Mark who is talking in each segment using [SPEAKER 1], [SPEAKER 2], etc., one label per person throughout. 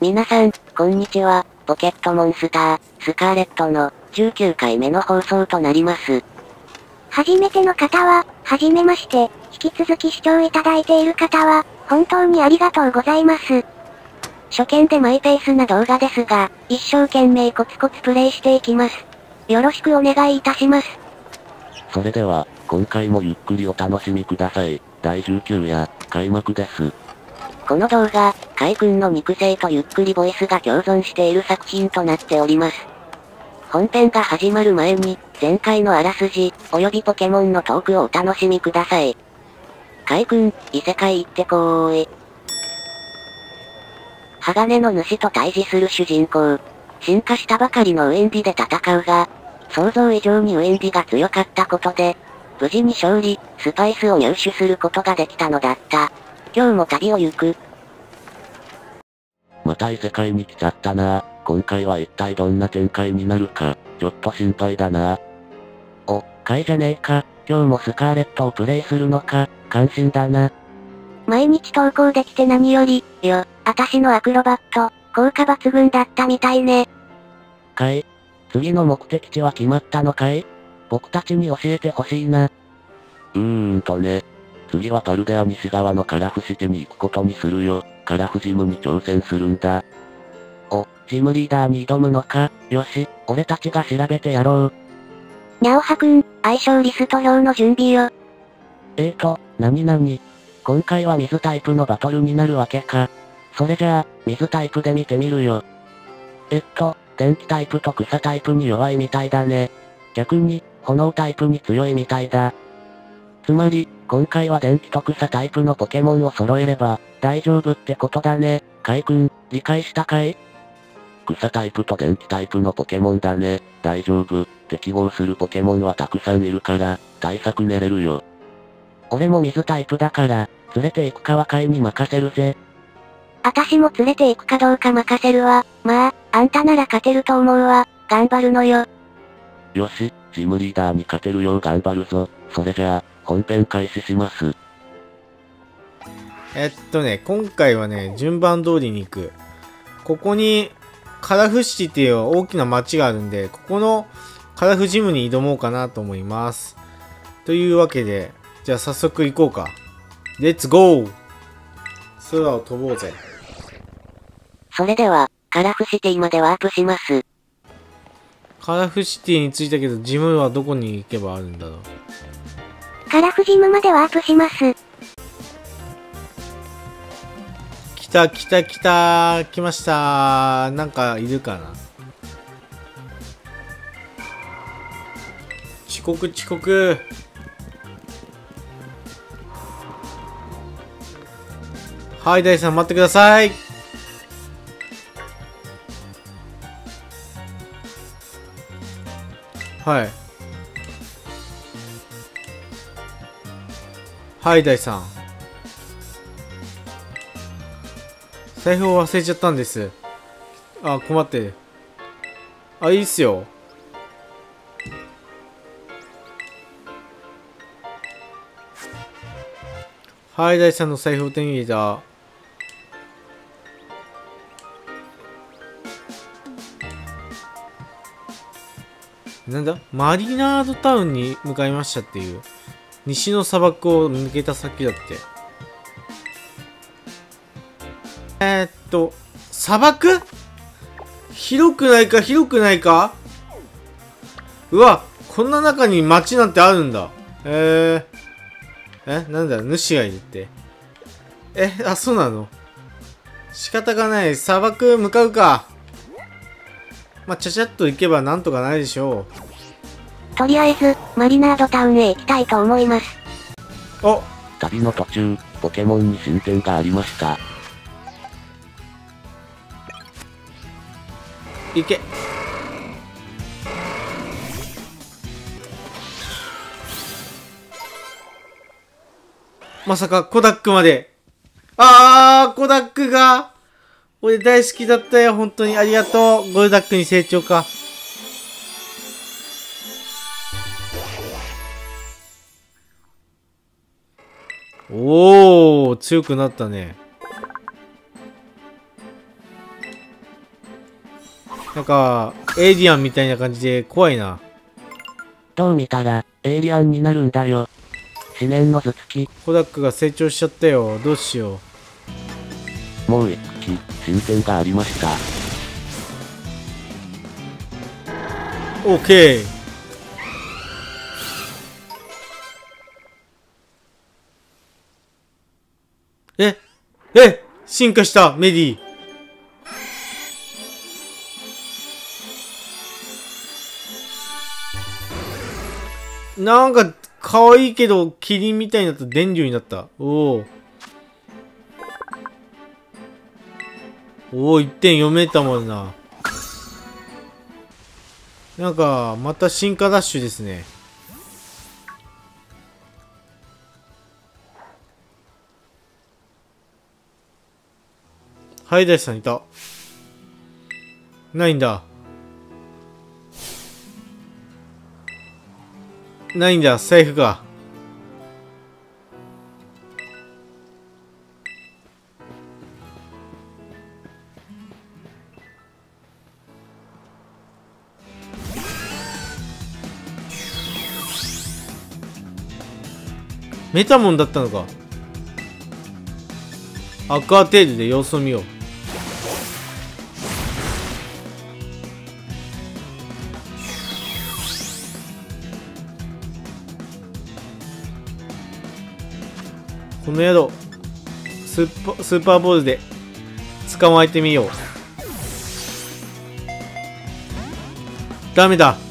[SPEAKER 1] 皆さん、こんにちは。ポケットモンスター、スカーレットの19回目の放送となります。
[SPEAKER 2] 初めての方は、はじめまして、引き続き視聴いただいている方は、本当にありがとうございます。
[SPEAKER 1] 初見でマイペースな動画ですが、一生懸命コツコツプレイしていきます。よろしくお願いいたします。
[SPEAKER 3] それでは、今回もゆっくりお楽しみください。第19夜、開幕です。
[SPEAKER 1] この動画、カイ君の肉声とゆっくりボイスが共存している作品となっております。本編が始まる前に、前回のあらすじ、及びポケモンのトークをお楽しみください。カイ君、異世界行ってこーい。鋼の主と対峙する主人公。進化したばかりのウエンビで戦うが、想像以上にウエンビが強かったことで、無事に勝利、スパイスを入手することができたのだった。今日も旅を行く。
[SPEAKER 3] また異世界に来ちゃったな。今回は一体どんな展開になるか、ちょっと心配だな。
[SPEAKER 1] お、カイじゃねえか。今日もスカーレットをプレイするのか、感心だな。
[SPEAKER 2] 毎日投稿できて何より、あたしのアクロバット、効果抜群だったみたいね。
[SPEAKER 1] カイ、次の目的地は決まったのかい？僕たちに教えてほしいな。
[SPEAKER 3] ね。次はパルデア西側のカラフシテに行くことにするよ。カラフジムに挑戦するんだ。
[SPEAKER 1] お、ジムリーダーに挑むのか。よし、俺たちが調べてやろう。
[SPEAKER 2] にゃおはくん、相性リスト表の準備よ。
[SPEAKER 1] なに今回は水タイプのバトルになるわけか。それじゃあ、水タイプで見てみるよ。電気タイプと草タイプに弱いみたいだね。逆に、炎タイプに強いみたいだ。つまり、今回は電気と草タイプのポケモンを揃えれば、大丈夫ってことだね。カイ君、理解したかい？
[SPEAKER 3] 草タイプと電気タイプのポケモンだね。大丈夫。適合するポケモンはたくさんいるから、対策練れるよ。
[SPEAKER 1] 俺も水タイプだから、連れて行くかはカイに任せるぜ。
[SPEAKER 2] あたしも連れて行くかどうか任せるわ。まあ、あんたなら勝てると思うわ。頑張るのよ。
[SPEAKER 3] よし、ジムリーダーに勝てるよう頑張るぞ。それじゃあ、本編開始します。
[SPEAKER 4] 今回はね、順番通りに行く。ここに、カラフシティっていう大きな街があるんで、ここのカラフジムに挑もうかなと思います。というわけで、じゃあ早速行こうか。レッツゴー！空を飛ぼうぜ。
[SPEAKER 1] それでは、カラフシティまでワープします。
[SPEAKER 4] カラフシティに着いたけど、ジムはどこに行けばあるんだろう。
[SPEAKER 2] カラフジムまでワープします。
[SPEAKER 4] 来ました。なんかいるかな。遅刻。はい、大さん待ってください。はい。はい、大さん。財布を忘れちゃったんです。あ、困ってる。あ、いいっすよ。はい、大さんの財布を手に入れた。なんだ？マリナードタウンに向かいましたっていう。西の砂漠を抜けた先だって。砂漠？広くないか？うわ、こんな中に街なんてあるんだ。なんだ、主がいるって。そうなの？仕方がない。砂漠向かうか。まあ、ちゃちゃっと行けばなんとかないでしょ
[SPEAKER 2] う。とりあえず、マリナードタウンへ行きたいと思います。
[SPEAKER 3] 旅の途中、ポケモンに進展がありました。
[SPEAKER 4] 行け。まさかコダックまで。コダックが俺大好きだったよ。本当にありがとう。ゴルダックに成長か。おー、強くなったね。 なんか、エイリアンみたいな感じで怖いな。
[SPEAKER 1] どう見たら、エイリアンになるんだよ。思念の頭突き。
[SPEAKER 4] コダックが成長しちゃったよ。どうしよ
[SPEAKER 3] う。もう一機、進展がありました。
[SPEAKER 4] オッケー。進化したメディ。なんか、可愛いけど、キリンみたいになった電流になった。おお、1点読めたもんな。なんか、また進化ダッシュですね。ハイダイさんいた。ないんだ。ないんだ、財布が。メタモンだったのか。アクアテールで様子を見よう。この宿スーパーボールで捕まえてみよう。ダメだ。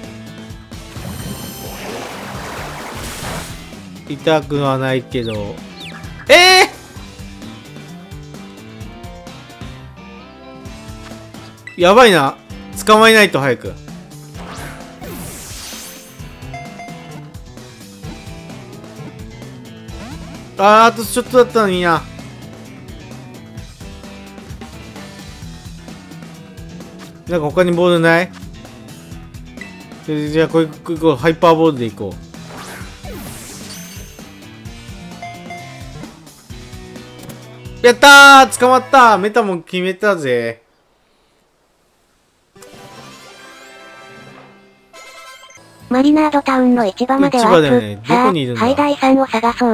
[SPEAKER 4] 痛くはないけど、やばいな。捕まえないと早く。あとちょっとだったのにな。なんか他にボールない？じゃあこれハイパーボールでいこう。やったー、捕まった。メタモン決めたぜ。
[SPEAKER 2] マリナードタウンの市場までは
[SPEAKER 4] 市場だよね。どこにいるんだ？
[SPEAKER 2] ハイダイさんを探そう。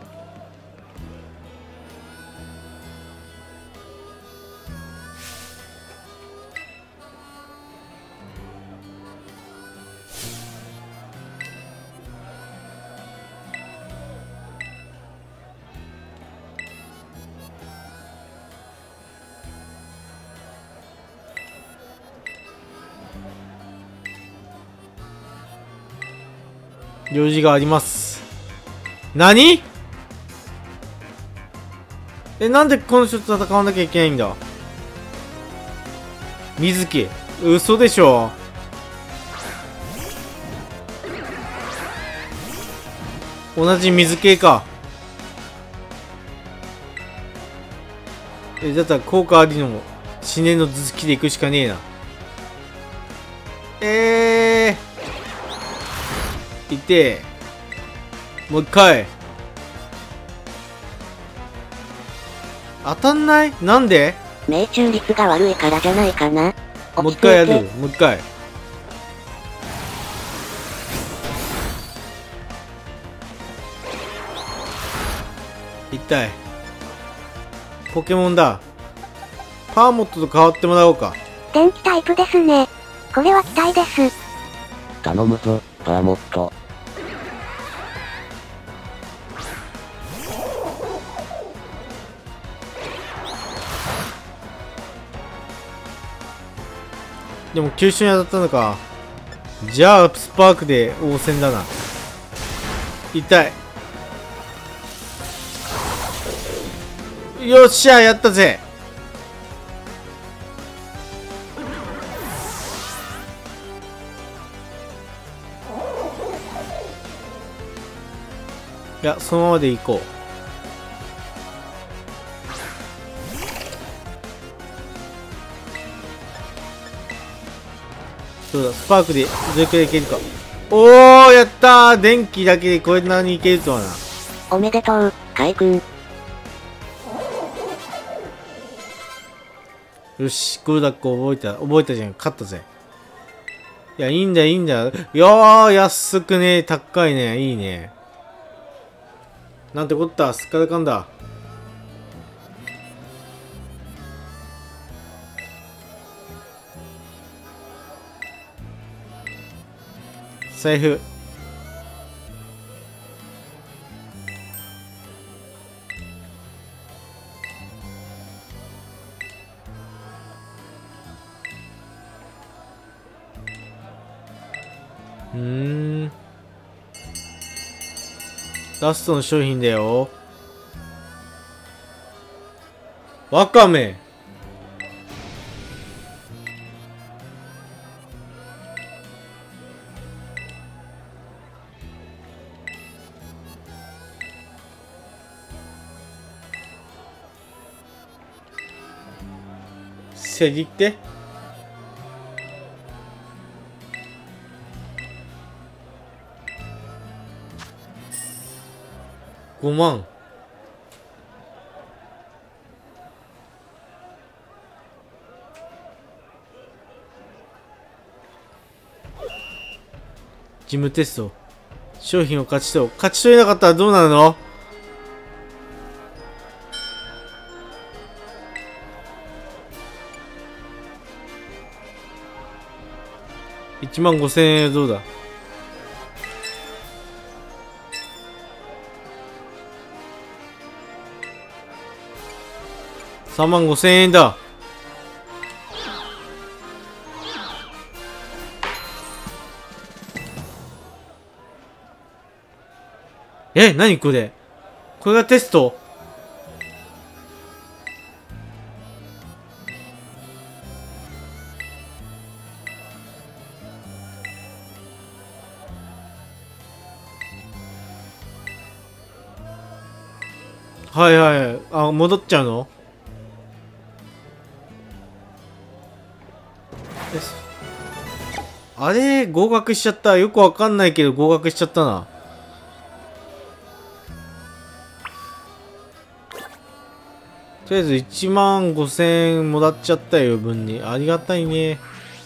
[SPEAKER 4] 用事があります。何？なんでこの人と戦わなきゃいけないんだ？水木。嘘でしょ。同じ水系か。だったら効果ありの思念の頭突きで行くしかねえな。いてもう一回。当たんない？なんで？
[SPEAKER 2] 命中率が悪いからじゃないかな。
[SPEAKER 4] もう一回やる。もう一回。痛い。ポケモンだ。パーモットと変わってもらおうか。
[SPEAKER 2] 電気タイプですね。これは期待です。
[SPEAKER 3] 頼むぞ、パーモット。
[SPEAKER 4] でも急所に当たったのか。じゃあスパークで応戦だな。痛い。よっしゃ、やったぜ。いや、そのままで行こう。そうだ、スパークでどれくらいいけるか。おー、やったー。電気だけでこんなにいけるとはな。
[SPEAKER 2] おめでとう、カイ君。
[SPEAKER 4] よし、ゴルダック覚えたじゃん。勝ったぜ。いや、いいんだ、いいんだ。いやー、安くね、高いね、いいね。なんてこった、すっからかんだ。財布。ラストの商品だよ。わかめ。せりって。5万。事務テスト。商品を勝ち取れなかったらどうなるの？1万5000円どうだ？3万5000円だ。何これ？これがテスト？はいはい。あ、戻っちゃうの？あれ合格しちゃった。よくわかんないけど合格しちゃったな。とりあえず1万5000円もらっちゃったよ、余分に。ありがたいね。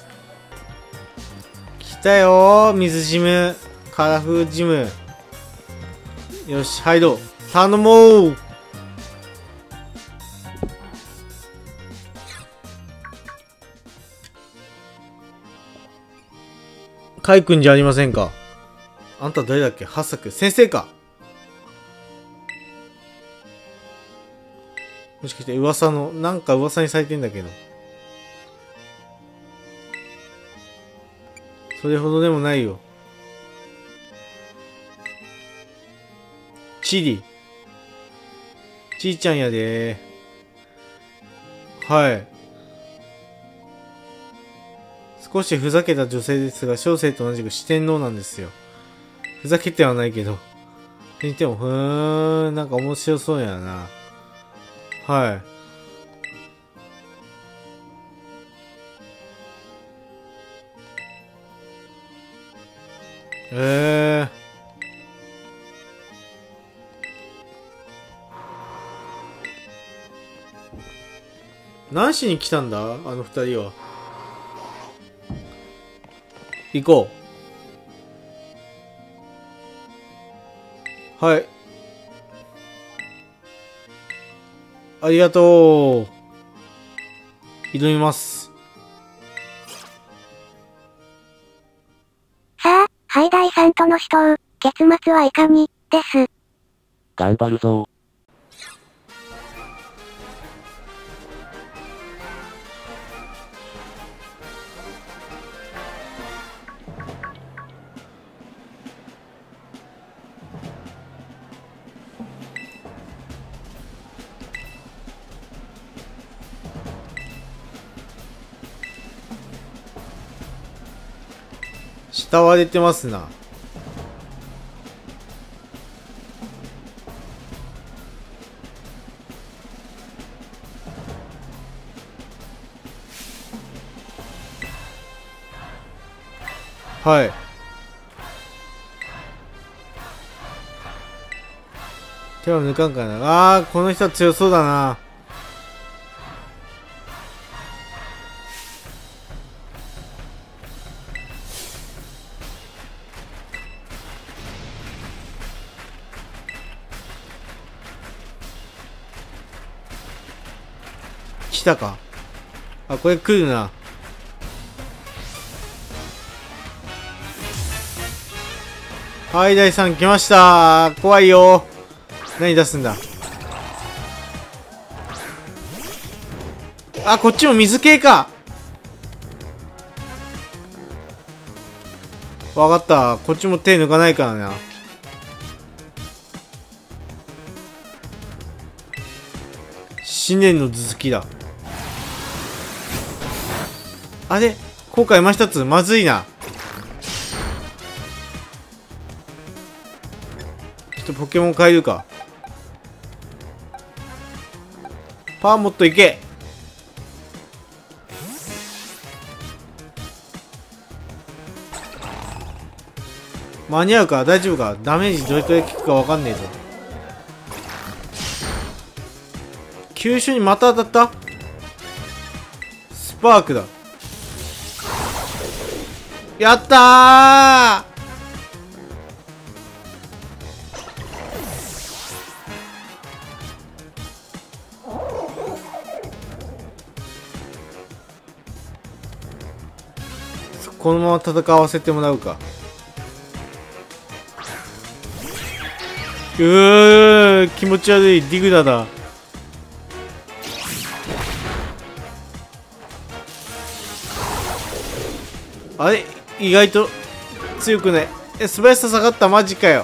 [SPEAKER 4] 来たよー、水ジム。カラフジム。よし、入ろう。頼もう。カイ君じゃありませんか。あんた誰だっけ？八作。先生か。もしかして噂の、なんか噂にされてんだけど。それほどでもないよ。チリ。ちーちゃんやでー。はい。少しふざけた女性ですが、小生と同じく四天王なんですよ。ふざけてはないけど。にしても、なんか面白そうやな。はい。何しに来たんだあの二人は。行こう。はい。ありがとう。挑みます。
[SPEAKER 2] さあ、ハイダイさんとの死闘、結末はいかに、です。
[SPEAKER 3] 頑張るぞ。
[SPEAKER 4] 下は出てますな。はい。手を抜かんかな。この人は強そうだな。 来たか。あ、これ来るな。はい、第3来ました。怖いよ。何出すんだ。あ、こっちも水系か。わかった。こっちも手抜かないからな。新年の頭突きだ。あれ後悔今一つまずいな。ちょっとポケモン変えるか。パーモットいけ。間に合うか大丈夫か。ダメージどれくらい効くかわかんねえぞ。急所にまた当たった。スパークだ。やったー。このまま戦わせてもらうか。気持ち悪いディグダだ。あれ意外と強くない。素早さ下がった。マジかよ。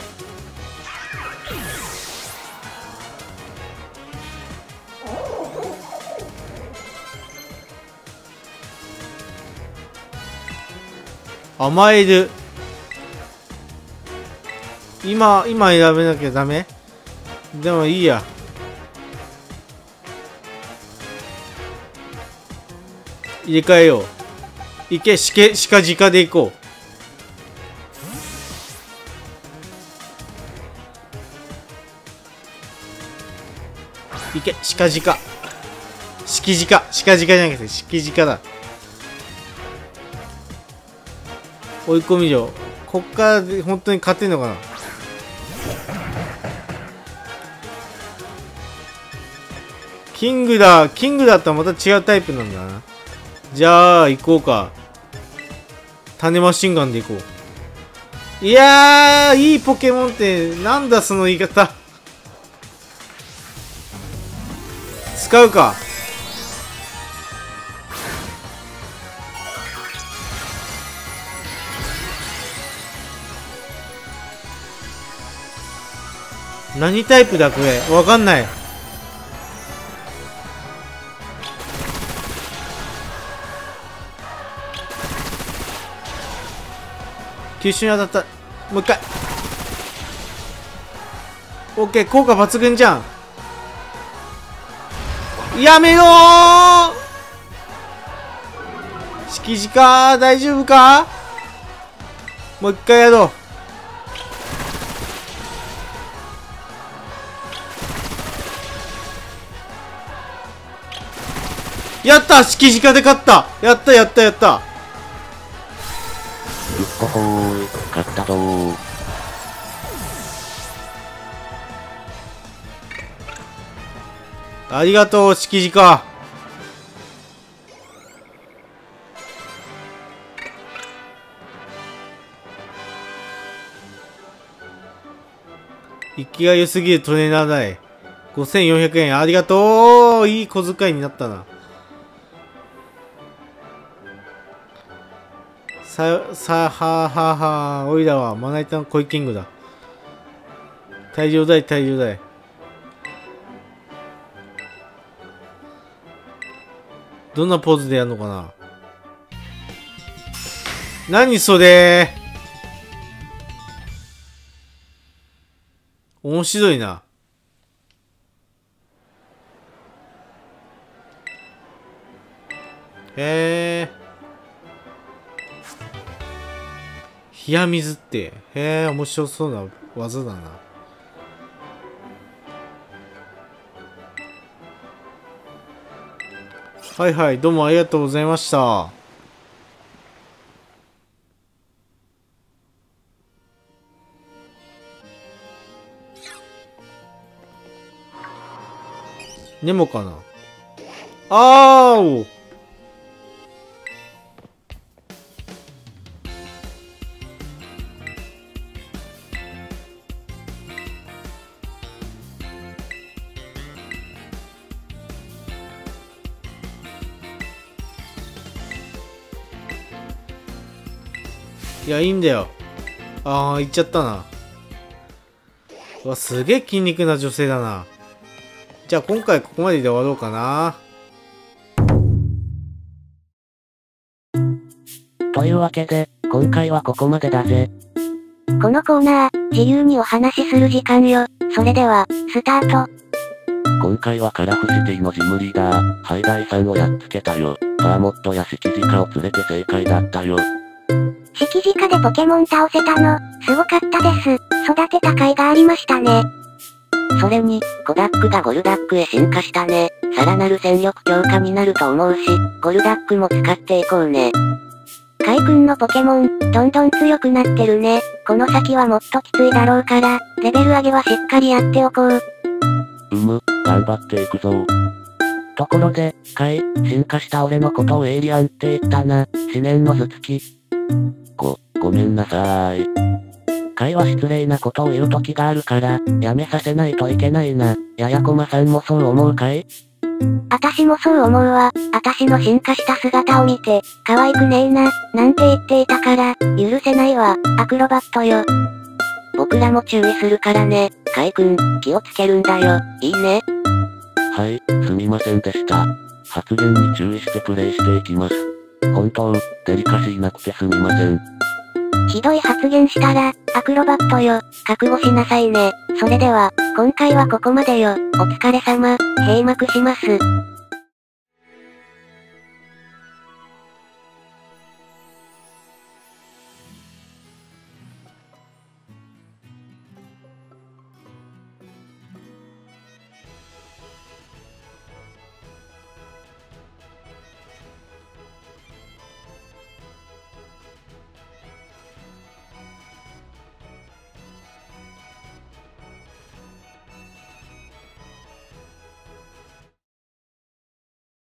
[SPEAKER 4] 甘える。今選べなきゃダメ。でもいいや。入れ替えよう。いけ、しか直でいこう。いけ、しか直。しか直じゃなくて、しき直だ。追い込み場。こっからで本当に勝てんのかな。キングだったらまた違うタイプなんだな。じゃあ行こうか。種マシンガンで行こう。いやー、いいポケモンってなんだその言い方。使うか。何タイプだこれ。わかんない。急所に当たった。もう一回。オッケー、効果抜群じゃん。やめろー。敷地か。大丈夫か。もう一回やろう。やった。敷地かで勝った。やった。
[SPEAKER 3] ほほー、勝ったぞー。
[SPEAKER 4] ありがとう、敷地か。生きが良すぎるトレーナー代。5400円。ありがとう。いい小遣いになったな。おいらはまな板の恋キングだ。大量だい。どんなポーズでやるのかな。何それ。面白いな。へえ。冷や水って。へえ、面白そうな技だな。はい、どうもありがとうございました。ネモかな。 あーお。いや、いいんだよ。ああ、行っちゃったな。うわ、すげえ筋肉な女性だな。じゃあ今回ここまでで終わろうかな。
[SPEAKER 1] というわけで、今回はここまでだぜ。
[SPEAKER 2] このコーナー、自由にお話しする時間よ。それでは、スタート。
[SPEAKER 3] 今回はカラフシティのジムリーダー、ハイダイさんをやっつけたよ。パーモットやシキジカを連れて正解だったよ。
[SPEAKER 2] シキジカでポケモン倒せたの、すごかったです。育てた甲斐がありましたね。
[SPEAKER 1] それに、コダックがゴルダックへ進化したね。さらなる戦力強化になると思うし、ゴルダックも使っていこうね。
[SPEAKER 2] カイ君のポケモン、どんどん強くなってるね。この先はもっときついだろうから、レベル上げはしっかりやっておこう。
[SPEAKER 3] 頑張っていくぞ。
[SPEAKER 1] ところで、カイ、進化した俺のことをエイリアンって言ったな。思念の頭突き。
[SPEAKER 3] ごめんなさーい。
[SPEAKER 1] カイは失礼なことを言う時があるから、やめさせないといけないな。ややこまさんもそう思うかい？
[SPEAKER 2] あたしもそう思うわ。あたしの進化した姿を見て、可愛くねえな、なんて言っていたから、許せないわ、アクロバットよ。
[SPEAKER 1] 僕らも注意するからね。カイ君、気をつけるんだよ。いいね。
[SPEAKER 3] はい、すみませんでした。発言に注意してプレイしていきます。本当、デリカシーなくてすみません。
[SPEAKER 2] ひどい発言したら、アクロバットよ、覚悟しなさいね。それでは、今回はここまでよ。お疲れ様、閉幕します。